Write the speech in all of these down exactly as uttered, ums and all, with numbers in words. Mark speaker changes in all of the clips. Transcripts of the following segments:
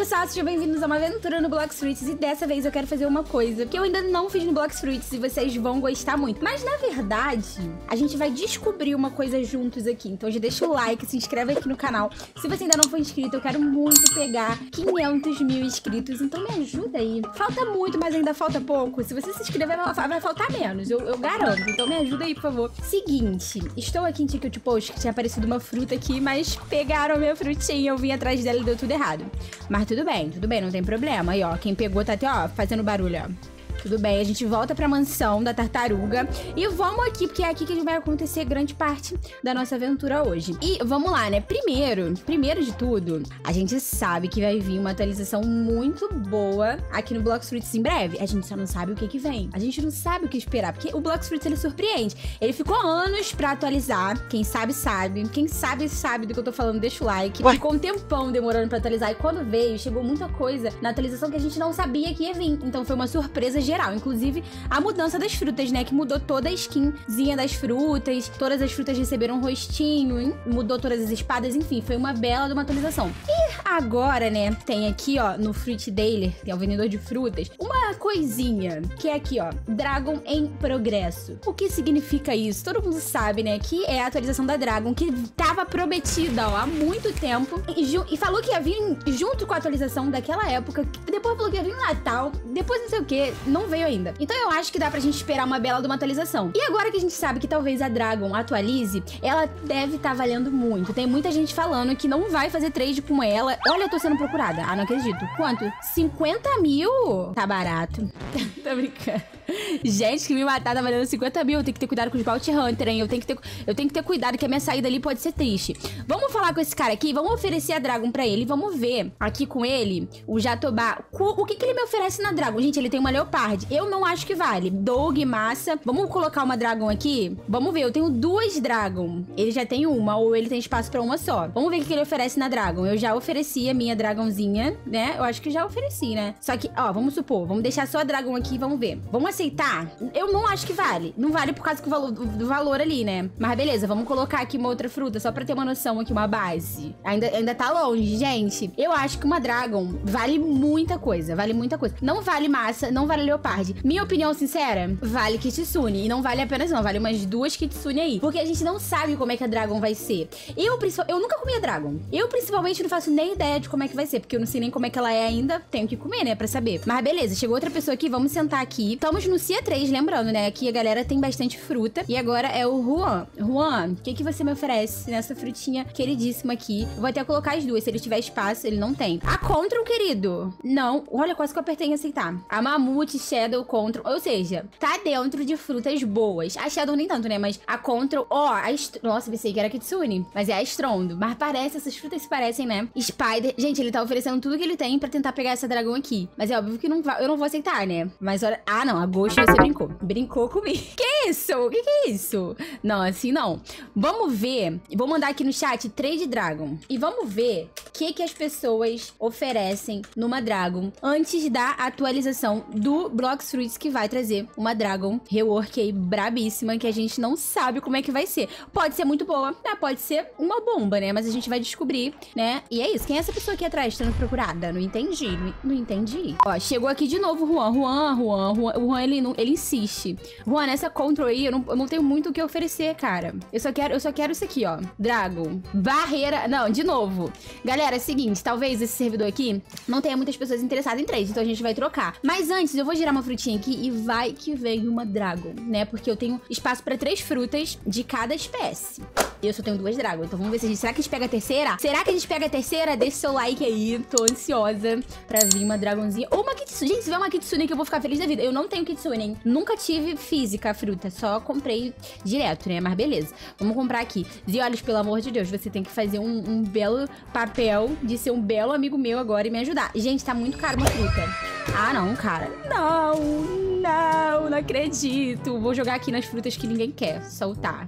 Speaker 1: pessoal, sejam bem-vindos a uma aventura no Blox Fruits. E dessa vez eu quero fazer uma coisa que eu ainda não fiz no Blox Fruits e vocês vão gostar muito. Mas na verdade, a gente vai descobrir uma coisa juntos aqui. Então já deixa o like, se inscreve aqui no canal. Se você ainda não for inscrito, eu quero muito pegar quinhentos mil inscritos. Então me ajuda aí. Falta muito, mas ainda falta pouco. Se você se inscrever, vai faltar menos, eu, eu garanto. Então me ajuda aí, por favor. Seguinte, estou aqui em Ticket Post, que tinha aparecido uma fruta aqui, mas pegaram a minha frutinha. Eu vim atrás dela e deu tudo errado. Mas tudo bem, tudo bem, não tem problema. Aí, ó, quem pegou tá até, ó, fazendo barulho, ó. Tudo bem, a gente volta pra mansão da tartaruga e vamos aqui, porque é aqui que vai acontecer grande parte da nossa aventura hoje. E vamos lá, né? Primeiro, primeiro de tudo, a gente sabe que vai vir uma atualização muito boa aqui no Blox Fruits em breve. A gente só não sabe o que que vem. A gente não sabe o que esperar, porque o Blox Fruits, ele surpreende. Ele ficou anos pra atualizar. Quem sabe, sabe. Quem sabe, sabe do que eu tô falando. Deixa o like. Ué? Ficou um tempão demorando pra atualizar. E quando veio, chegou muita coisa na atualização que a gente não sabia que ia vir. Então foi uma surpresa geral. Inclusive, a mudança das frutas, né? Que mudou toda a skinzinha das frutas. Todas as frutas receberam um rostinho, hein? Mudou todas as espadas, enfim. Foi uma bela de uma atualização. E agora, né? Tem aqui, ó, no Fruit Dealer, que é o vendedor de frutas, uma coisinha, que é aqui, ó, Dragon em progresso. O que significa isso? Todo mundo sabe, né? Que é a atualização da Dragon, que tava prometida, ó, há muito tempo. E, e falou que ia vir junto com a atualização daquela época. Depois falou que ia vir no Natal. Depois não sei o que. Não veio ainda. Então eu acho que dá pra gente esperar uma bela de uma atualização. E agora que a gente sabe que talvez a Dragon atualize, ela deve estar tá valendo muito. Tem muita gente falando que não vai fazer trade com ela. Olha, eu tô sendo procurada. Ah, não acredito. Quanto? cinquenta mil? Tá barato. Tô brincando. Gente, que me matar tá valendo cinquenta mil. Eu tenho que ter cuidado com os Bounty Hunter, hein? Eu tenho que ter, eu tenho que ter cuidado que a minha saída ali pode ser triste. Vamos falar com esse cara aqui. Vamos oferecer a Dragon pra ele. Vamos ver aqui com ele, o Jatobá. O que que ele me oferece na Dragon? Gente, ele tem uma Leopard. Eu não acho que vale. Doug, massa. Vamos colocar uma Dragon aqui? Vamos ver. Eu tenho duas Dragon. Ele já tem uma, ou ele tem espaço pra uma só. Vamos ver o que ele oferece na Dragon. Eu já ofereci a minha Dragonzinha, né? Eu acho que já ofereci, né? Só que, ó, vamos supor. Vamos deixar só a Dragon aqui e vamos ver. Vamos aceitar? Eu não acho que vale. Não vale por causa do valor, do valor ali, né? Mas beleza, vamos colocar aqui uma outra fruta só pra ter uma noção aqui, uma base. Ainda, ainda tá longe, gente. Eu acho que uma Dragon vale muita coisa. Vale muita coisa. Não vale massa, não vale Leopard. Minha opinião sincera, vale Kitsune. E não vale apenas não, vale umas duas Kitsune aí. Porque a gente não sabe como é que a Dragon vai ser. Eu, eu nunca comi a Dragon. Eu, principalmente, não faço nem ideia de como é que vai ser. Porque eu não sei nem como é que ela é ainda. Tenho que comer, né, pra saber. Mas beleza, chegou outra pessoa aqui. Vamos sentar aqui. Estamos no C três, lembrando, né? Aqui a galera tem bastante fruta. E agora é o Juan. Juan, o que que você me oferece nessa frutinha queridíssima aqui? Eu vou até colocar as duas. Se ele tiver espaço, ele não tem. A Control, querido. Não. Olha, quase que eu apertei em aceitar. A Mamute, Shadow, Control. Ou seja, tá dentro de frutas boas. A Shadow nem tanto, né? Mas a Control... Ó, a... Est... Nossa, pensei que era Kitsune. Mas é a Estrondo. Mas parece, essas frutas se parecem, né? Spider... Gente, ele tá oferecendo tudo que ele tem pra tentar pegar essa dragão aqui. Mas é óbvio que não va... eu não vou aceitar, né? Mas olha... Ah, não. A Ghost você brincou. Brincou comigo. Que isso? O que que é isso? Não, assim não. Vamos ver. Vou mandar aqui no chat Trade Dragon. E vamos ver o que que as pessoas oferecem numa Dragon antes da atualização do Blox Fruits, que vai trazer uma Dragon rework aí brabíssima, que a gente não sabe como é que vai ser. Pode ser muito boa, né? Pode ser uma bomba, né? Mas a gente vai descobrir, né? E é isso. Quem é essa pessoa aqui atrás sendo procurada? Não entendi. Não, não entendi. Ó, chegou aqui de novo o Juan. Juan, Juan, Juan. O Juan, ele, não, ele insiste. Juan, nessa Control aí, eu não, eu não tenho muito o que oferecer, cara. Eu só quero, eu só quero isso aqui, ó. Dragon. Barreira... Não, de novo. Galera, é o seguinte. Talvez esse servidor aqui não tenha muitas pessoas interessadas em trade, então a gente vai trocar. Mas antes, eu vou girar uma frutinha aqui e vai que vem uma Dragon, né? Porque eu tenho espaço pra três frutas de cada espécie. E eu só tenho duas Dragon, então vamos ver se a gente... Será que a gente pega a terceira? Será que a gente pega a terceira? Deixa seu like aí, tô ansiosa pra vir uma Dragonzinha. Ou uma Kitsune. Gente, se vier uma Kitsune que eu vou ficar feliz da vida. Eu não tenho Kitsune, hein? Nunca tive física a fruta, só comprei direto, né? Mas beleza, vamos comprar aqui. Ziolis, pelo amor de Deus, você tem que fazer um, um belo papel de ser um belo amigo meu agora e me ajudar. Gente, tá muito caro uma fruta. Ah, não, cara. Não, não, não acredito. Vou jogar aqui nas frutas que ninguém quer soltar.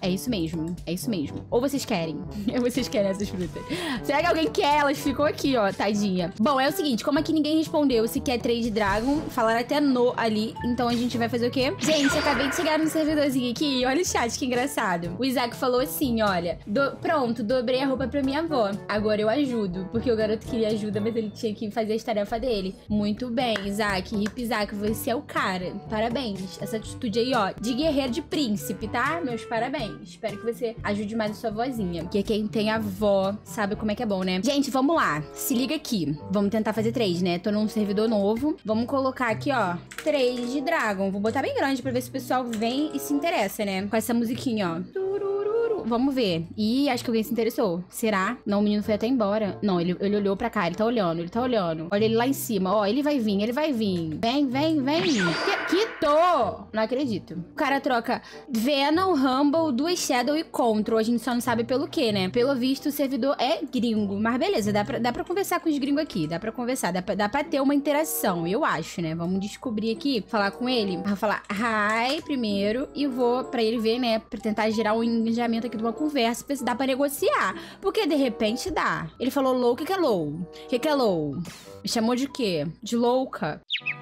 Speaker 1: É isso mesmo. É isso mesmo. Ou vocês querem? Ou vocês querem essas frutas? Será que alguém quer? Elas ficam aqui, ó, tadinha. Bom, é o seguinte, como aqui ninguém respondeu se quer Trade Dragon, falaram até no ali, então a gente vai fazer o quê? Gente, acabei de chegar no servidorzinho aqui, olha o chat, que engraçado. O Isaac falou assim, olha, do, pronto, dobrei a roupa pra minha avó, agora eu ajudo, porque o garoto queria ajuda, mas ele tinha que fazer as tarefas dele. Muito bem, Isaac, Hip Isaac, você é o cara, parabéns. Essa atitude aí, ó, de guerreiro de príncipe, tá? Meus parabéns. Espero que você ajude mais a sua vozinha, porque quem tem avó sabe como é que é bom, né? Gente, vamos lá, se liga aqui, vamos tentar fazer três, né? Tô num servidor novo, vamos colocar aqui, ó, três de Dragon, vou botar bem grande pra ver se o pessoal vem e se interessa, né? Com essa musiquinha, ó. Vamos ver. Ih, acho que alguém se interessou. Será? Não, o menino foi até embora. Não, ele, ele olhou pra cá. Ele tá olhando, ele tá olhando. Olha ele lá em cima. Ó, ele vai vir, ele vai vir. Vem, vem, vem. Quito! Não acredito. O cara troca Venom, Rumble, duas Shadow e Control. A gente só não sabe pelo quê, né? Pelo visto, o servidor é gringo. Mas beleza, dá pra, dá pra conversar com os gringos aqui. Dá pra conversar. Dá pra, dá pra ter uma interação, eu acho, né? Vamos descobrir aqui. Falar com ele. Vou falar hi primeiro. E vou pra ele ver, né? Pra tentar gerar um engajamento aqui de uma conversa, pra se dá pra negociar. Porque de repente dá. Ele falou low, o que que é low? O que que é low? Me chamou de quê? De louca?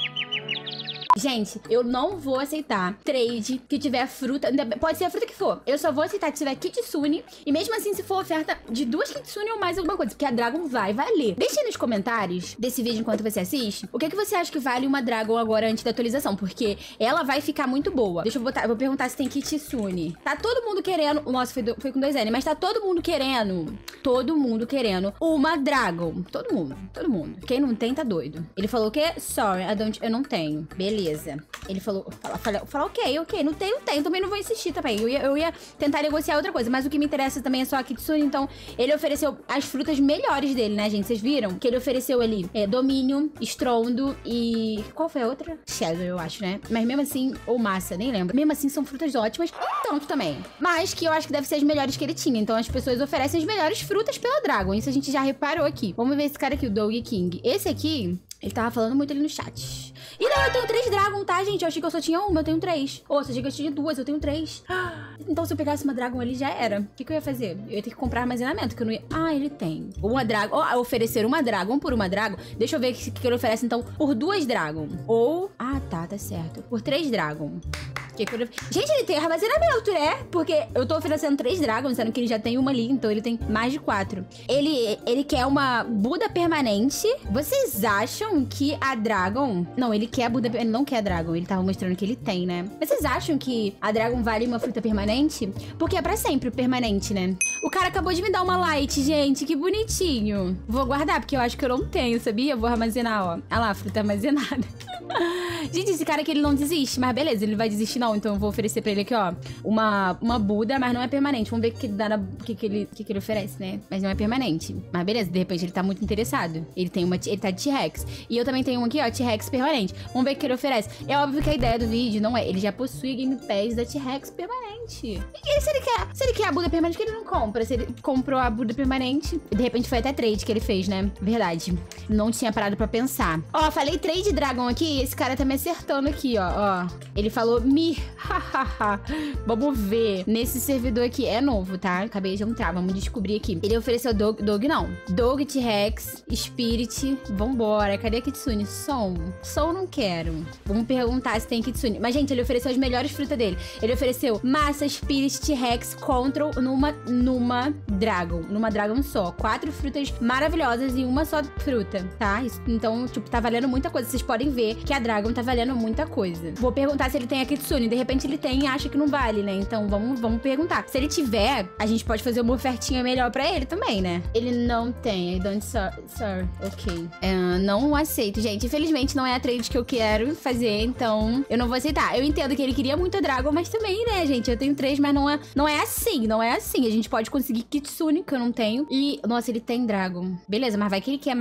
Speaker 1: Gente, eu não vou aceitar trade que tiver fruta, pode ser a fruta que for. Eu só vou aceitar que tiver Kitsune. E mesmo assim, se for oferta de duas Kitsune ou mais alguma coisa, porque a Dragon vai valer. Deixa aí nos comentários desse vídeo enquanto você assiste, o que é que você acha que vale uma Dragon agora antes da atualização, porque ela vai ficar muito boa. Deixa eu botar, eu vou perguntar se tem Kitsune. Tá todo mundo querendo, nossa, foi, do, foi com dois N, mas tá todo mundo querendo, todo mundo querendo uma Dragon. Todo mundo, todo mundo. Quem não tem, tá doido. Ele falou o quê? Sorry, I don't, eu não tenho. Beleza. Ele falou, fala, fala, fala, ok, ok, não tem, não tem, também não vou insistir também, eu ia, eu ia tentar negociar outra coisa, mas o que me interessa também é só a Kitsune, então ele ofereceu as frutas melhores dele, né, gente, vocês viram? Que ele ofereceu ali é, Domínio, Estrondo e... qual foi a outra? Shadow, eu acho, né? Mas mesmo assim, ou Massa, nem lembro, mesmo assim são frutas ótimas, tanto também, mas que eu acho que deve ser as melhores que ele tinha, então as pessoas oferecem as melhores frutas pela Dragon, isso a gente já reparou aqui. Vamos ver esse cara aqui, o Dog King, esse aqui... ele tava falando muito ali no chat. E não, eu tenho três Dragon, tá, gente? Eu achei que eu só tinha uma, eu tenho três. Ou, oh, você achei que eu tinha duas, eu tenho três. Então, se eu pegasse uma Dragon ali, já era. O que, que eu ia fazer? Eu ia ter que comprar armazenamento, que eu não ia... ah, ele tem. Uma Dragon... oh, oferecer uma Dragon por uma Dragon. Deixa eu ver o que, que ele oferece, então, por duas Dragon. Ou... ah, tá, tá certo. Por três Dragon. Que que eu... gente, ele tem armazenamento, né? Porque eu tô oferecendo três Dragons, sendo que ele já tem uma ali, então ele tem mais de quatro. Ele, ele quer uma Buda permanente. Vocês acham que a Dragon... não, ele quer a Buda... ele não quer a Dragon, ele tava mostrando que ele tem, né? Vocês acham que a Dragon vale uma fruta permanente? Porque é pra sempre permanente, né? O cara acabou de me dar uma light, gente, que bonitinho. Vou guardar, porque eu acho que eu não tenho, sabia? Vou armazenar, ó. Olha lá, fruta armazenada. Gente, esse cara aqui, ele não desiste, mas beleza, ele vai desistir não, então eu vou oferecer pra ele aqui, ó, uma, uma Buda, mas não é permanente. Vamos ver o que, dá na, que, que, ele, que, que ele oferece, né? Mas não é permanente. Mas beleza, de repente ele tá muito interessado. Ele tem uma, ele tá de T-Rex. E eu também tenho um aqui, ó, T-Rex permanente. Vamos ver o que ele oferece. É óbvio que a ideia do vídeo não é, ele já possui Game Pass da T-Rex permanente. E se ele quer, se ele quer a Buda permanente, que ele não compra? Se ele comprou a Buda permanente, de repente foi até trade que ele fez, né? Verdade. Não tinha parado pra pensar. Ó, falei trade Dragon aqui, esse cara tá me acertando aqui, ó, ó. Ele falou mi, hahaha. Vamos ver. Nesse servidor aqui, é novo, tá? Acabei de entrar, vamos descobrir aqui. Ele ofereceu Dog, Dog não. Dog, T-Rex, Spirit. Vambora. Cadê a Kitsune? Som. Som não quero. Vamos perguntar se tem Kitsune. Mas, gente, ele ofereceu as melhores frutas dele. Ele ofereceu Massa, Spirit, T-Rex, Control numa, numa Dragon. Numa Dragon só. Quatro frutas maravilhosas e uma só fruta, tá? Isso, então, tipo, tá valendo muita coisa. Vocês podem ver que a Dragon tá valendo muita coisa. Vou perguntar se ele tem a Kitsune. De repente ele tem e acha que não vale, né? Então vamos, vamos perguntar. Se ele tiver, a gente pode fazer uma ofertinha melhor pra ele também, né? Ele não tem. I don't sir. sir. Ok. Uh, não aceito, gente. Infelizmente não é a trade que eu quero fazer, então eu não vou aceitar. Eu entendo que ele queria muito a Dragon, mas também, né, gente? Eu tenho três, mas não é, não é assim. Não é assim. A gente pode conseguir Kitsune, que eu não tenho. E, nossa, ele tem Dragon. Beleza, mas vai que ele quer mais, né?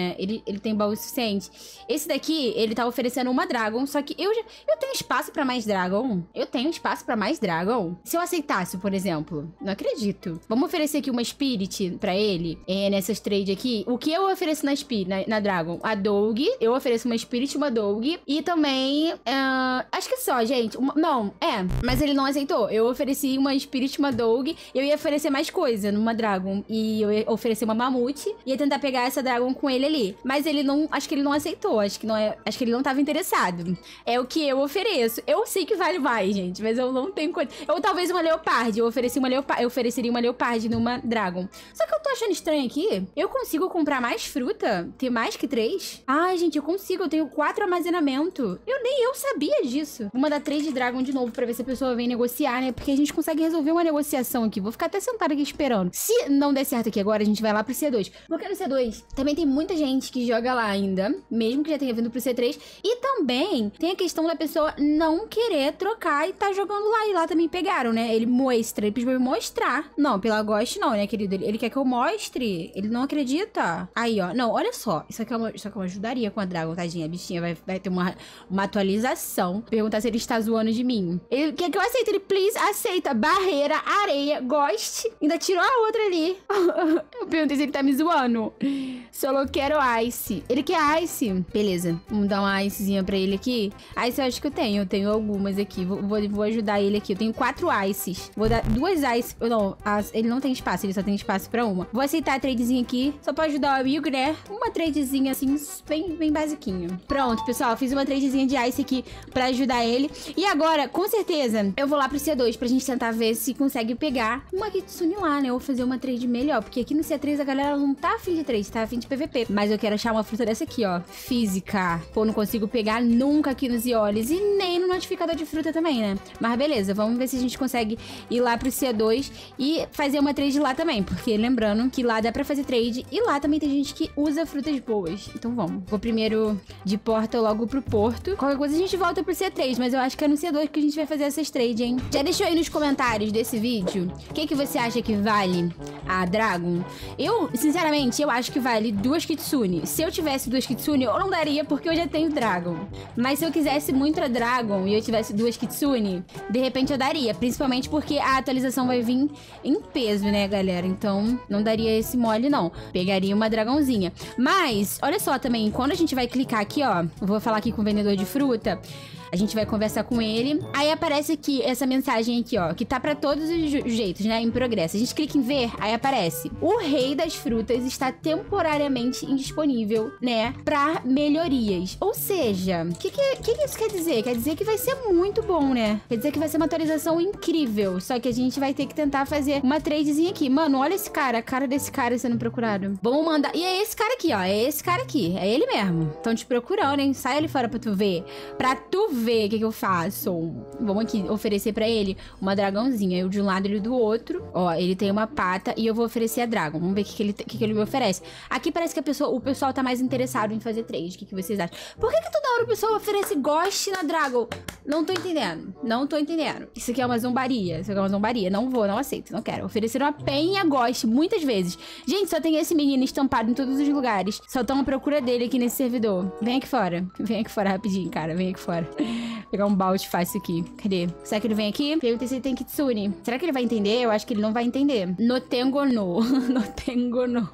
Speaker 1: né? Ele, ele tem baú suficiente. Esse daqui, ele tá oferecendo uma Dragon, só que eu já... Eu tenho espaço pra mais Dragon? Eu tenho espaço pra mais Dragon? Se eu aceitasse, por exemplo, não acredito. Vamos oferecer aqui uma Spirit pra ele, é, nessas trade aqui. O que eu ofereço na Spirit, na, na Dragon? A Doug, eu ofereço uma Spirit e uma Doug. E também, uh, acho que só, gente. Uma, não, é, mas ele não aceitou. Eu ofereci uma Spirit e uma Doug. Eu ia oferecer mais coisa numa Dragon. E eu ia oferecer uma Mamute. Ia tentar pegar essa Dragon com ele ali. Mas ele não, acho que ele não aceitou. Acho que não é, acho que ele não tava interessado. É o que eu ofereço. Eu sei que vale mais, gente, mas eu não tenho coisa. Ou talvez uma Leopard. Eu ofereci uma Leopard. Eu ofereceria uma Leopard numa Dragon. Só que eu tô achando estranho aqui. Eu consigo comprar mais fruta? Ter mais que três? Ai, gente, eu consigo. Eu tenho quatro armazenamento. Eu nem eu sabia disso. Vou mandar três de Dragon de novo pra ver se a pessoa vem negociar, né? Porque a gente consegue resolver uma negociação aqui. Vou ficar até sentada aqui esperando. Se não der certo aqui agora, a gente vai lá pro C dois. Porque no C dois também tem muita gente que joga lá ainda, mesmo que já tenha vindo pro C três. E também tem a questão da pessoa não querer trocar e tá jogando lá. E lá também pegaram, né? Ele mostra, ele pediu pra me mostrar. Não, pela Ghost não, né, querido? Ele, ele quer que eu mostre. Ele não acredita. Aí, ó. Não, olha só. Isso aqui é uma, isso aqui é uma ajudaria com a Dragon, tadinha. A bichinha vai, vai ter uma, uma atualização. Perguntar se ele está zoando de mim. Ele quer que eu aceite. Ele, please, aceita. Barreira, areia, Ghost. Ainda tirou a outra ali. Eu perguntei se ele tá me zoando. Solo quero Ice. Ele quer Ice. Beleza. Vamos dar uma Icezinha pra ele aqui. Ice eu acho que eu tenho. Eu tenho algumas aqui. Vou, vou, vou ajudar ele aqui. Eu tenho quatro Ices. Vou dar duas Ice. Não, as, ele não tem espaço. Ele só tem espaço pra uma. Vou aceitar a tradezinha aqui. Só pra ajudar o amigo, né? Uma tradezinha assim, bem, bem basiquinho. Pronto, pessoal. Fiz uma tradezinha de Ice aqui pra ajudar ele. E agora, com certeza, eu vou lá pro C dois pra gente tentar ver se consegue pegar uma Kitsune lá, né? Eu vou fazer uma trade melhor. Porque aqui no C três a galera não tá afim de trade, tá afim de P V P. Mas eu quero achar uma fruta dessa aqui, ó. Física. Pô, não consigo pegar nunca aqui nos Iolis. E nem no notificador de fruta também, né? Mas beleza, vamos ver se a gente consegue ir lá pro C dois e fazer uma trade lá também. Porque lembrando que lá dá pra fazer trade. E lá também tem gente que usa frutas boas. Então vamos. Vou primeiro de porta logo pro porto. Qualquer coisa a gente volta pro C três. Mas eu acho que é no C dois que a gente vai fazer essas trades, hein? Já deixou aí nos comentários desse vídeo o que, que você acha que vale a Dragon? Eu, sinceramente, eu acho que vale duas Kitsune. Se eu tivesse duas Kitsune, eu não daria porque eu já tenho Dragon. Mas se eu quisesse muito a Dragon e eu tivesse duas Kitsune, de repente eu daria. Principalmente porque a atualização vai vir em peso, né, galera? Então, não daria esse mole, não. Pegaria uma Dragonzinha. Mas, olha só também, quando a gente vai clicar aqui, ó, eu vou falar aqui com o vendedor de fruta. A gente vai conversar com ele. Aí aparece aqui essa mensagem aqui, ó, que tá pra todos os jeitos, né, em progresso. A gente clica em ver, aí aparece: o rei das frutas está temporariamente indisponível, né, pra melhorias. Ou seja, o que, que, que, que isso quer dizer? Quer dizer que vai ser muito bom, né? Quer dizer que vai ser uma atualização incrível. Só que a gente vai ter que tentar fazer uma tradezinha aqui. Mano, olha esse cara, a cara desse cara sendo procurado. Vamos mandar... E é esse cara aqui, ó, é esse cara aqui. É ele mesmo. Estão te procurando, hein? Sai ali fora pra tu ver. Pra tu ver. ver o que, que eu faço. Vamos aqui oferecer pra ele uma dragãozinha. Eu de um lado e ele do outro. Ó, ele tem uma pata e eu vou oferecer a Dragon. Vamos ver o que, que, ele, que, que ele me oferece. Aqui parece que a pessoa, o pessoal tá mais interessado em fazer trade. O que, que vocês acham? Por que, que toda hora o pessoal oferece Ghost na Dragon? Não tô entendendo. Não tô entendendo. Isso aqui é uma zombaria. Isso aqui é uma zombaria. Não vou, não aceito. Não quero. Ofereceram uma penha Ghost muitas vezes. Gente, só tem esse menino estampado em todos os lugares. Só estão à procura dele aqui nesse servidor. Vem aqui fora. Vem aqui fora rapidinho, cara. Vem aqui fora. Pegar um balde fácil aqui. Cadê? Será que ele vem aqui? Perguntei se ele tem Kitsune. Será que ele vai entender? Eu acho que ele não vai entender. No tengo no. No tengo no.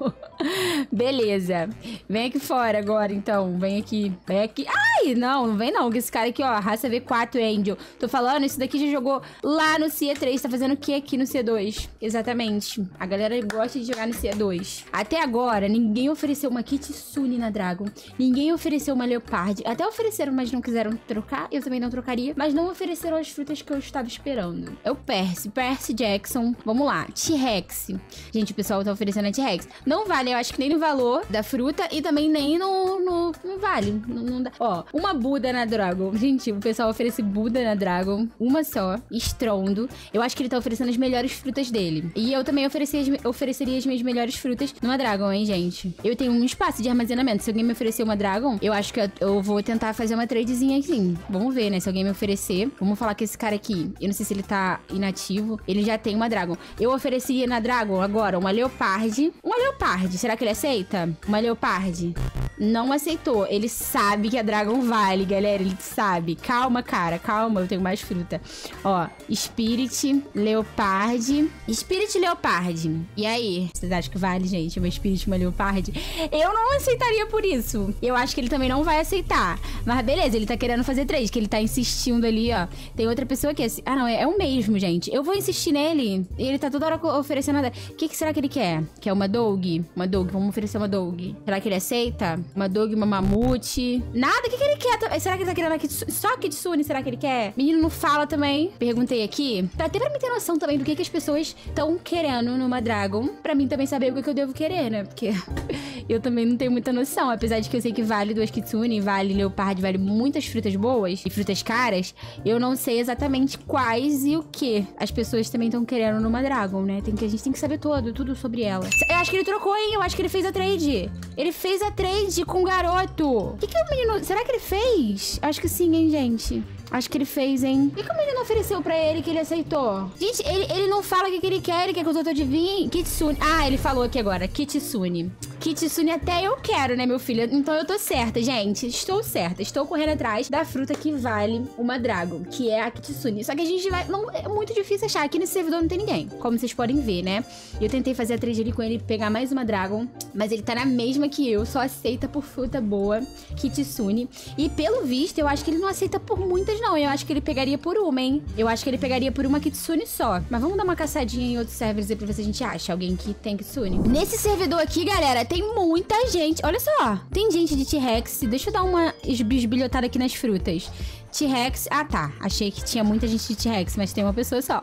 Speaker 1: Beleza. Vem aqui fora agora, então. Vem aqui. Vem aqui. Ai, não. Não vem não. Esse cara aqui, ó. Raça V quatro Angel. Tô falando, isso daqui já jogou lá no C três. Tá fazendo o que aqui no C dois? Exatamente. A galera gosta de jogar no C dois. Até agora, ninguém ofereceu uma Kitsune na Dragon. Ninguém ofereceu uma Leopard. Até ofereceram, mas não quiseram trocar. Eu também não trocaria, mas não ofereceram as frutas que eu estava esperando. É o Percy, Percy Jackson. Vamos lá, T-Rex. Gente, o pessoal tá oferecendo a T-Rex. Não vale, eu acho que nem no valor da fruta e também nem no... no não vale. Não, não dá. Ó, uma Buda na Dragon. Gente, o pessoal oferece Buda na Dragon. Uma só. Estrondo. Eu acho que ele tá oferecendo as melhores frutas dele. E eu também ofereci as, ofereceria as minhas melhores frutas numa Dragon, hein, gente? Eu tenho um espaço de armazenamento. Se alguém me oferecer uma Dragon, eu acho que eu, eu vou tentar fazer uma tradezinha assim. Vamos ver, né? Se alguém me oferecer. Vamos falar que esse cara aqui, eu não sei se ele tá inativo. Ele já tem uma Dragon. Eu ofereceria na Dragon agora uma Leopard. Uma Leopard. Será que ele aceita? Uma Leopard. Não aceitou. Ele sabe que a Dragon vale, galera. Ele sabe. Calma, cara. Calma. Eu tenho mais fruta. Ó. Spirit, Leopard. Spirit e Leopard. E aí? Vocês acham que vale, gente? Uma Spirit e uma Leopard? Eu não aceitaria por isso. Eu acho que ele também não vai aceitar. Mas beleza. Ele tá querendo fazer três. Que ele tá insistindo ali, ó. Tem outra pessoa aqui. Ah, não. É, é o mesmo, gente. Eu vou insistir nele. E ele tá toda hora oferecendo nada. O que, que será que ele quer? Quer uma Dog? Uma Dog. Vamos oferecer uma Dog. Será que ele aceita? Uma Dog, uma Mamute. Nada, o que, que ele quer? Será que ele tá querendo a Kitsune? Só a Kitsune, será que ele quer? Menino não fala também. Perguntei aqui. Pra até pra mim ter noção também do que, que as pessoas estão querendo numa Dragon. Pra mim também saber o que, que eu devo querer, né? Porque eu também não tenho muita noção. Apesar de que eu sei que vale duas Kitsune, vale Leopard, vale muitas frutas boas e frutas caras. Eu não sei exatamente quais e o que as pessoas também estão querendo numa Dragon, né? Tem que, a gente tem que saber todo, tudo sobre ela. Eu acho que ele trocou, hein? Eu acho que ele fez a trade. Ele fez a trade com o garoto. O que, que o menino... Será que ele fez? Acho que sim, hein, gente? Acho que ele fez, hein? O que, que o menino ofereceu pra ele que ele aceitou? Gente, ele, ele não fala o que, que ele quer. Ele quer que os outros adivinhem. Kitsune. Ah, ele falou aqui agora. Kitsune. Kitsune até eu quero, né, meu filho? Então eu tô certa, gente. Estou certa. Estou correndo atrás da fruta que vale uma Dragon, que é a Kitsune. Só que a gente vai... Não, é muito difícil achar. Aqui nesse servidor não tem ninguém, como vocês podem ver, né? Eu tentei fazer a trade ali com ele, pegar mais uma Dragon, mas ele tá na mesma que eu. Só aceita por fruta boa, Kitsune. E pelo visto, eu acho que ele não aceita por muitas, não. Eu acho que ele pegaria por uma, hein? Eu acho que ele pegaria por uma Kitsune só. Mas vamos dar uma caçadinha em outros servers aí pra ver se a gente acha alguém que tem Kitsune. Nesse servidor aqui, galera, tem muita gente. Olha só. Tem gente de T-Rex. Deixa eu dar uma esbilhotada aqui nas frutas. T-Rex. Ah, tá. Achei que tinha muita gente de T-Rex, mas tem uma pessoa só.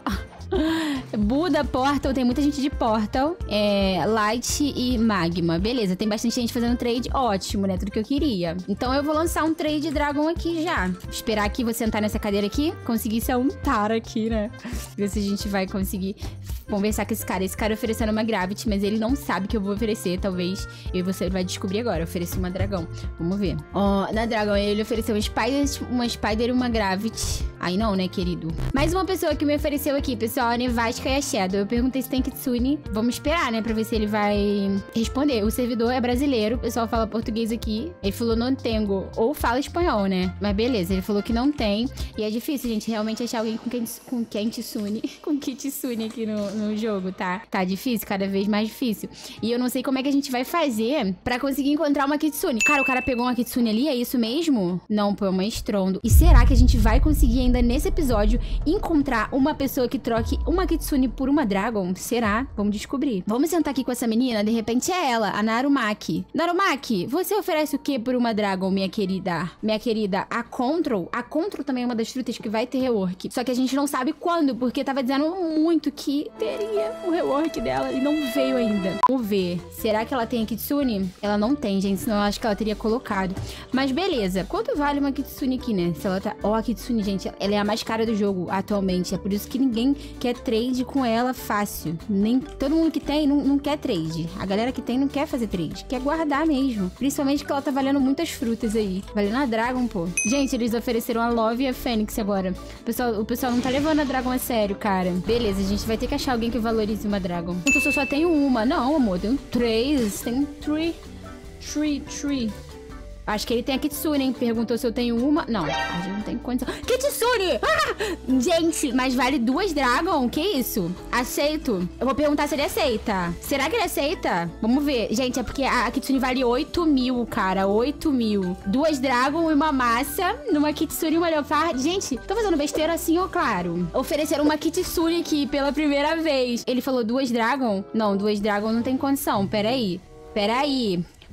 Speaker 1: Buda, Portal, tem muita gente de Portal, é, Light e Magma. Beleza, tem bastante gente fazendo trade, ótimo, né? Tudo que eu queria. Então eu vou lançar um trade Dragon aqui já. Esperar aqui, vou sentar nessa cadeira aqui, conseguir se untar aqui, né? Ver se a gente vai conseguir conversar com esse cara. Esse cara oferecendo uma Gravity, mas ele não sabe que eu vou oferecer. Talvez eu e você vai descobrir agora. Eu ofereci uma Dragão. Vamos ver. Ó, na Dragon ele ofereceu uma Spider, uma Spider e uma Gravity. Aí não, né, querido? Mais uma pessoa que me ofereceu aqui, pessoal, a Nevasca e a Shadow. Eu perguntei se tem Kitsune. Vamos esperar, né, pra ver se ele vai responder. O servidor é brasileiro, o pessoal fala português aqui. Ele falou não tenho, ou fala espanhol, né? Mas beleza, ele falou que não tem. E é difícil, gente, realmente achar alguém com quem, com quem Kitsune, com Kitsune aqui no, no jogo, tá? Tá difícil, cada vez mais difícil. E eu não sei como é que a gente vai fazer pra conseguir encontrar uma Kitsune. Cara, o cara pegou uma Kitsune ali, é isso mesmo? Não, pô, é uma Estrondo. E será que a gente vai conseguir ainda nesse episódio encontrar uma pessoa que troque uma Kitsune por uma Dragon? Será? Vamos descobrir. Vamos sentar aqui com essa menina, de repente é ela, a Narumaki. Narumaki, você oferece o que por uma Dragon, minha querida? Minha querida, a Control? A Control também é uma das frutas que vai ter rework. Só que a gente não sabe quando, porque tava dizendo muito que teria o rework dela e não veio ainda. Vamos ver. Será que ela tem a Kitsune? Ela não tem, gente, senão eu acho que ela teria colocado. Mas beleza. Quanto vale uma Kitsune aqui, né? Se ela tá... Ó, a Kitsune, gente, ela é a mais cara do jogo atualmente. É por isso que ninguém quer trade com ela fácil. Nem todo mundo que tem não, não quer trade. A galera que tem não quer fazer trade. Quer guardar mesmo. Principalmente que ela tá valendo muitas frutas aí. Valendo a Dragon, pô. Gente, eles ofereceram a Love e a Fênix agora. O pessoal, o pessoal não tá levando a Dragon a sério, cara. Beleza, a gente vai ter que achar alguém que valorize uma Dragon. Então eu só tenho uma. Não, amor. Tenho três. Tenho three. Three, three. Acho que ele tem a Kitsune, hein? Perguntou se eu tenho uma. Não, a gente não tem condição. Kitsune! Ah! Gente, mas vale duas Dragon? Que isso? Aceito. Eu vou perguntar se ele aceita. Será que ele aceita? Vamos ver. Gente, é porque a Kitsune vale oito mil, cara. oito mil. Duas Dragon e uma massa. Numa Kitsune e uma Leopard. Gente, tô fazendo besteira assim, ó, claro. Ofereceram uma Kitsune aqui pela primeira vez. Ele falou duas Dragon? Não, duas Dragon não tem condição. Peraí. Peraí.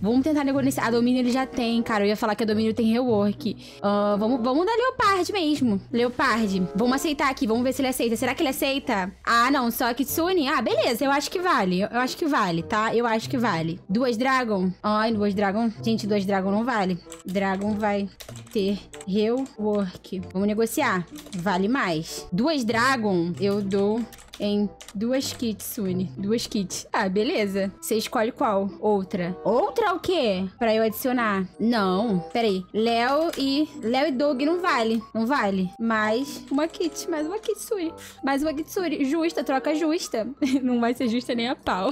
Speaker 1: Vamos tentar negociar. A Domínio ele já tem, cara. Eu ia falar que a Domínio tem rework. Uh, vamos, vamos dar Leopard mesmo. Leopard. Vamos aceitar aqui. Vamos ver se ele aceita. Será que ele aceita? Ah, não. Só a Kitsune. Ah, beleza. Eu acho que vale. Eu acho que vale, tá? Eu acho que vale. Duas Dragon. Ai, duas Dragon. Gente, duas Dragon não vale. Dragon vai ter rework. Vamos negociar. Vale mais. Duas Dragon, eu dou em duas Kitsune. Duas kits. Ah, beleza. Você escolhe qual? Outra. Outra o quê? Pra eu adicionar. Não. Peraí. Léo e... Léo e Doug não vale. Não vale. Mais uma kit. Mais uma Kitsune. Mais uma Kitsune. Justa. Troca justa. Não vai ser justa nem a pau.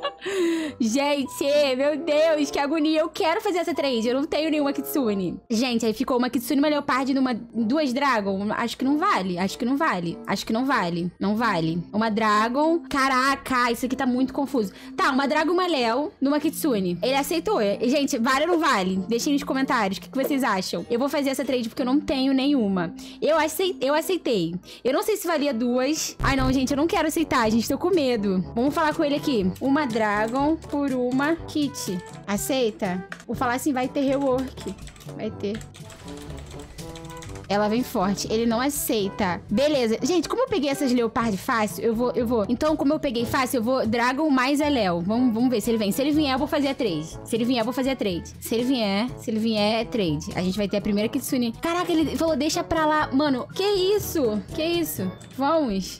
Speaker 1: Gente, meu Deus, que agonia. Eu quero fazer essa trade. Eu não tenho nenhuma Kitsune. Gente, aí ficou uma Kitsune e uma Leopard numa... Duas Dragon. Acho que não vale. Acho que não vale. Acho que não vale. Não vale. Uma Dragon. Caraca, isso aqui tá muito confuso. Tá, uma Dragon e uma Léo numa Kitsune. Ele aceitou. Gente, vale ou não vale? Deixem nos comentários. O que, que vocês acham? Eu vou fazer essa trade porque eu não tenho nenhuma. Eu, acei... eu aceitei. Eu não sei se valia duas. Ai, não, gente. Eu não quero aceitar. Gente, tô com medo. Vamos falar com ele aqui. Uma Dragon por uma kit. Aceita? Vou falar assim, vai ter rework. Vai ter. Ela vem forte. Ele não aceita. Beleza. Gente, como eu peguei essas Leopard fácil, eu vou... eu vou. Então, como eu peguei fácil, eu vou Dragon mais a Léo. Vamos, vamos ver se ele vem. Se ele vier, eu vou fazer a trade. Se ele vier, eu vou fazer a trade. Se ele vier... Se ele vier, é trade. A gente vai ter a primeira Kitsune. Caraca, ele falou, deixa pra lá. Mano, que isso? Que isso? Vamos.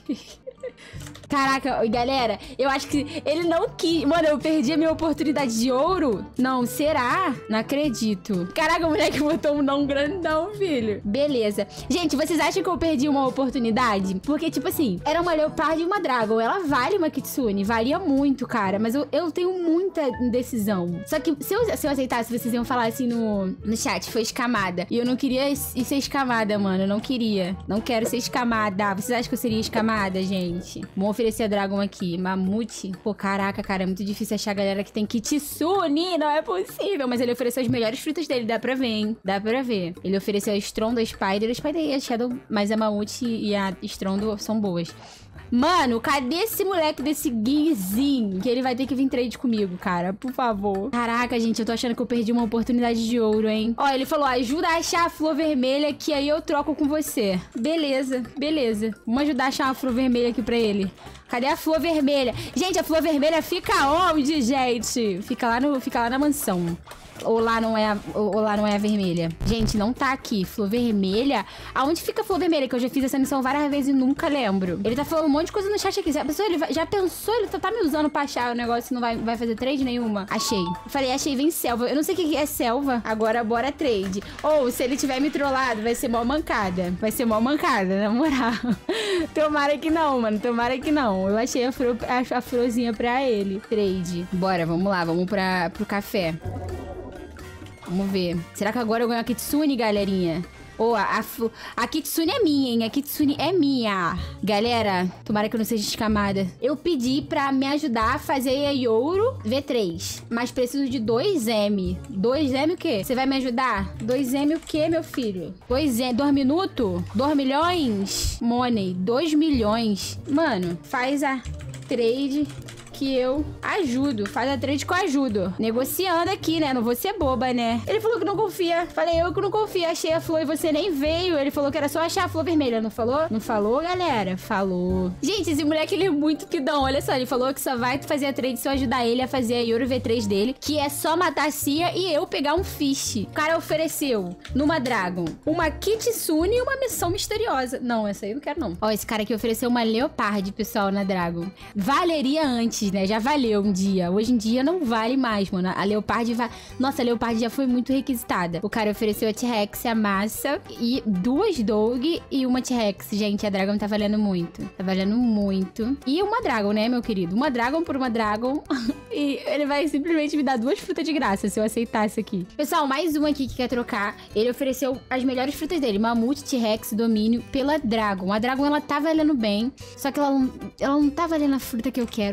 Speaker 1: Caraca, galera, eu acho que ele não quis. Mano, eu perdi a minha oportunidade de ouro? Não, será? Não acredito. Caraca, o moleque botou um não grandão, filho. Beleza. Gente, vocês acham que eu perdi uma oportunidade? Porque, tipo assim, era uma Leopard e uma Dragon. Ela vale uma Kitsune. Valia muito, cara. Mas eu, eu tenho muita indecisão. Só que se eu, se eu aceitasse, vocês iam falar assim no, no chat, foi escamada. E eu não queria ir ser escamada, mano. Eu não queria. Não quero ser escamada. Vocês acham que eu seria escamada, gente? Vamos oferecer a Dragon aqui. Mamute. Pô, caraca, cara. É muito difícil achar a galera que tem Kitsune. Não é possível. Mas ele ofereceu as melhores frutas dele. Dá pra ver, hein? Dá pra ver. Ele ofereceu a Strondo, a Spider. A Spider e a Shadow. Mas a Mamute e a Strondo são boas. Mano, cadê esse moleque desse Guizinho? Que ele vai ter que vir trade comigo, cara. Por favor. Caraca, gente, eu tô achando que eu perdi uma oportunidade de ouro, hein? Ó, ele falou, ajuda a achar a flor vermelha que aí eu troco com você. Beleza, beleza. Vamos ajudar a achar uma flor vermelha aqui pra ele. Cadê a flor vermelha? Gente, a flor vermelha fica onde, gente? Fica lá, no, fica lá na mansão. Ou lá não é a, ou lá não é a vermelha. Gente, não tá aqui. Flor vermelha? Aonde fica a flor vermelha? Que eu já fiz essa missão várias vezes e nunca lembro. Ele tá falando um monte de coisa no chat aqui. Já pensou? Ele, vai, já pensou? Ele tá, tá me usando pra achar o negócio e não vai, vai fazer trade nenhuma? Achei. Eu falei, achei, vem selva. Eu não sei o que é selva. Agora bora trade. Ou se ele tiver me trollado, vai ser mó mancada. Vai ser mó mancada, na moral. Tomara que não, mano. Tomara que não. Eu achei a, flor, a, a florzinha pra ele. Trade. Bora, vamos lá. Vamos pra, pro café. Vamos ver. Será que agora eu ganho a Kitsune, galerinha? Ou oh, a, a, a Kitsune é minha, hein? A Kitsune é minha. Galera, tomara que eu não seja escamada. Eu pedi pra me ajudar a fazer a Youro V três. Mas preciso de dois M. dois M o quê? Você vai me ajudar? dois M o quê, meu filho? dois M. dois minutos? dois milhões? Money. dois milhões. Mano, faz a trade que eu ajudo. Faz a trade que eu ajudo. Negociando aqui, né? Não vou ser boba, né? Ele falou que não confia. Falei, eu que não confio. Achei a flor e você nem veio. Ele falou que era só achar a flor vermelha. Não falou? Não falou, galera? Falou. Gente, esse moleque, ele é muito pidão. Olha só, ele falou que só vai fazer a trade se eu ajudar ele a fazer a Youro V três dele, que é só matar a Cia e eu pegar um fish. O cara ofereceu numa Dragon uma Kitsune e uma missão misteriosa. Não, essa aí eu não quero, não. Ó, esse cara aqui ofereceu uma Leopard, pessoal, na Dragon. Valeria antes, né? Já valeu um dia. Hoje em dia não vale mais, mano. A Leopard vai... Nossa, a Leopard já foi muito requisitada. O cara ofereceu a T-Rex, a massa e duas Dog e uma T-Rex. Gente, a Dragon tá valendo muito. Tá valendo muito. E uma Dragon, né, meu querido? Uma Dragon por uma Dragon. E ele vai simplesmente me dar duas frutas de graça se eu aceitar isso aqui. Pessoal, mais um aqui que quer trocar. Ele ofereceu as melhores frutas dele. Mamute, T-Rex, Domínio pela Dragon. A Dragon, ela tá valendo bem. Só que ela não, ela não tá valendo a fruta que eu quero, que é a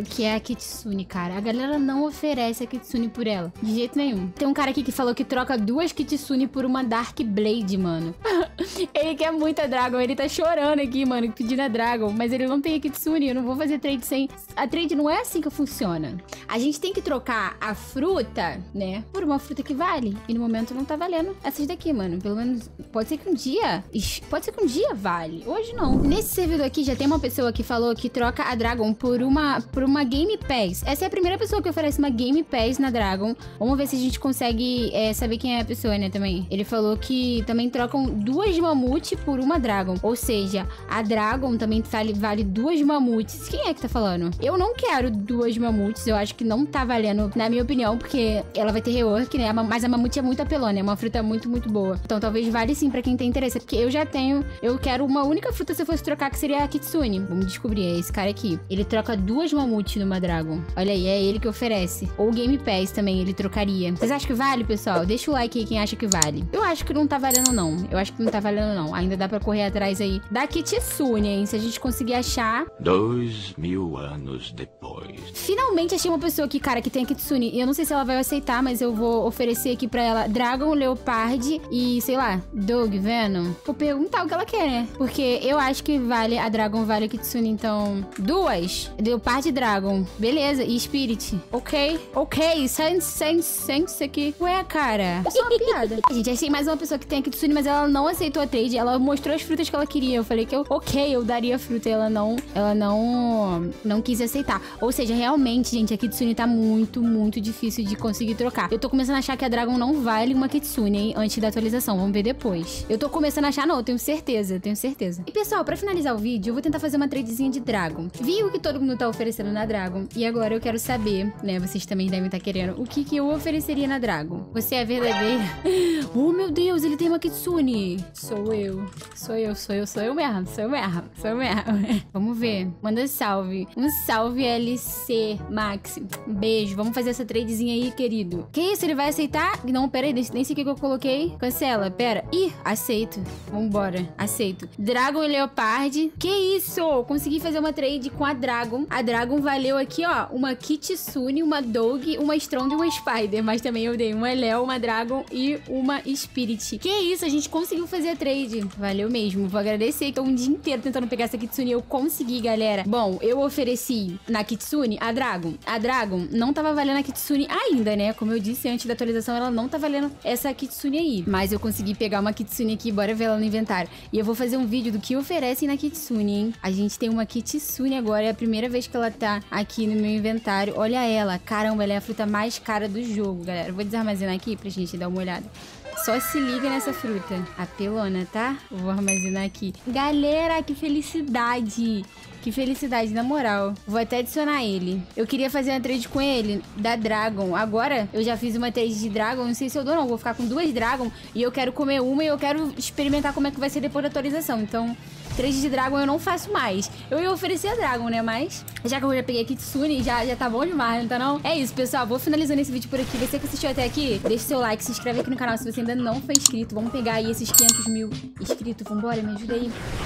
Speaker 1: Kitsune, cara. A galera não oferece a Kitsune por ela. De jeito nenhum. Tem um cara aqui que falou que troca duas Kitsune por uma Dark Blade, mano. Ele quer muita Dragon. Ele tá chorando aqui, mano, pedindo a Dragon. Mas ele não tem a Kitsune. Eu não vou fazer trade sem... A trade não é assim que funciona. A gente tem que trocar a fruta, né, por uma fruta que vale. E no momento não tá valendo essas daqui, mano. Pelo menos, pode ser que um dia... Pode ser que um dia vale. Hoje não. Nesse servidor aqui já tem uma pessoa que falou que troca a Dragon por uma, por uma Game Pass. Essa é a primeira pessoa que oferece uma Game Pass na Dragon. Vamos ver se a gente consegue é, saber quem é a pessoa, né, também. Ele falou que também trocam duas Mamute por uma Dragon. Ou seja, a Dragon também vale, vale duas Mamutes. Quem é que tá falando? Eu não quero duas Mamutes. Eu acho que não tá valendo, na minha opinião, porque ela vai ter rework, né? Mas a Mamute é muito apelona, é uma fruta muito, muito boa. Então talvez vale sim pra quem tem interesse. Porque eu já tenho... Eu quero uma única fruta se eu fosse trocar, que seria a Kitsune. Vamos descobrir, é esse cara aqui. Ele troca duas Mamute numa Dragon. Olha aí, é ele que oferece. Ou o Game Pass também, ele trocaria. Vocês acham que vale, pessoal? Deixa o like aí quem acha que vale. Eu acho que não tá valendo, não. Eu acho que não tá valendo, não. Ainda dá pra correr atrás aí da Kitsune, hein? Se a gente conseguir achar...
Speaker 2: Dois mil anos depois.
Speaker 1: Finalmente achei uma pessoa aqui, cara, que tem a Kitsune. E eu não sei se ela vai aceitar, mas eu vou oferecer aqui pra ela Dragon, Leopard e, sei lá, Dog, Venom. Vou perguntar o que ela quer, né? Porque eu acho que vale, a Dragon vale a Kitsune, então... Duas. Leopard e Dragon. Beleza. E Spirit. Ok. Ok. Sense, sense, sense aqui. Ué, cara. É só uma piada. Gente, achei mais uma pessoa que tem a Kitsune, mas ela não aceitou a trade. Ela mostrou as frutas que ela queria. Eu falei que eu, ok, eu daria a fruta. E ela não, ela não, não quis aceitar. Ou seja, realmente, gente, a Kitsune tá muito, muito difícil de conseguir trocar. Eu tô começando a achar que a Dragon não vale uma Kitsune, hein, antes da atualização. Vamos ver depois. Eu tô começando a achar, não, eu tenho certeza, eu tenho certeza. E, pessoal, pra finalizar o vídeo, eu vou tentar fazer uma tradezinha de Dragon. Vi o que todo mundo tá oferecendo na Dragon. E agora eu quero saber, né, vocês também devem estar querendo, o que que eu ofereceria na Dragon. Você é verdadeira? Oh, meu Deus, ele tem uma Kitsune. Sou eu. Sou eu, sou eu, sou eu mesmo. Sou eu mesmo, sou eu mesmo. Vamos ver. Manda salve. Um salve, L C Max. Um beijo. Vamos fazer essa tradezinha aí, querido. Que isso? Ele vai aceitar? Não, pera aí. Nem sei o que eu coloquei. Cancela. Pera. Ih, aceito. Vambora. Aceito. Dragon e Leopard. Que isso? Consegui fazer uma trade com a Dragon. A Dragon valeu aqui, ó, uma Kitsune, uma Dog, uma Strong e uma Spider. Mas também eu dei uma Leo, uma Dragon e uma Spirit. Que isso? A gente conseguiu fazer a trade. Valeu mesmo. Vou agradecer. Tô um dia inteiro tentando pegar essa Kitsune e eu consegui, galera. Bom, eu ofereci na Kitsune a Dragon. A Dragon não tava valendo a Kitsune ainda, né? Como eu disse antes da atualização, ela não tá valendo essa Kitsune aí. Mas eu consegui pegar uma Kitsune aqui. Bora ver ela no inventário. E eu vou fazer um vídeo do que oferecem na Kitsune, hein? A gente tem uma Kitsune agora. É a primeira vez que ela tá aqui no meu inventário. Olha ela. Caramba, ela é a fruta mais cara do jogo, galera. Eu vou desarmazenar aqui pra gente dar uma olhada. Só se liga nessa fruta. Apelona, tá? Vou armazenar aqui. Galera, que felicidade! Que felicidade, na moral. Vou até adicionar ele. Eu queria fazer uma trade com ele, da Dragon. Agora, eu já fiz uma trade de Dragon. Não sei se eu dou, não. Vou ficar com duas Dragon. E eu quero comer uma e eu quero experimentar como é que vai ser depois da atualização. Então, trade de Dragon eu não faço mais. Eu ia oferecer a Dragon, né? Mas, já que eu já peguei a Kitsune, já, já tá bom demais, não tá não? É isso, pessoal. Vou finalizando esse vídeo por aqui. Você que assistiu até aqui, deixa seu like, se inscreve aqui no canal se você ainda não foi inscrito. Vamos pegar aí esses quinhentos mil inscritos. Vambora, me ajuda aí.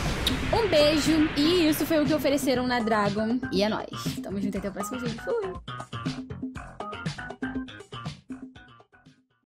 Speaker 1: Um beijo. E isso foi o que ofereceram na Dragon. E é nóis. Tamo junto até o próximo vídeo. Fui!